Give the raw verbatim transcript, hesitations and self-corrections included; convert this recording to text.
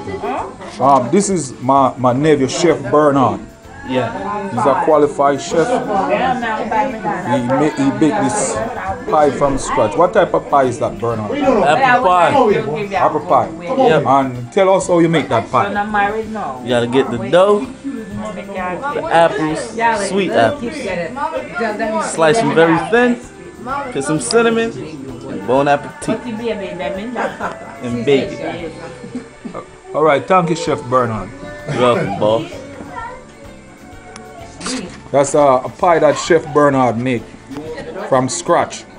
Um, this is my, my nephew, Chef Bernard. Yeah. He's a qualified chef. He make he bake this pie from scratch. What type of pie is that, Bernard? Apple pie. Apple pie. Yep. And tell us how you make that pie. You gotta get the dough, the apples, sweet apples. Slice them very thin, put some cinnamon, and bon appetit. And bake it. Alright, thank you, Chef Bernard. You're welcome, boss. That's a, a pie that Chef Bernard make from scratch.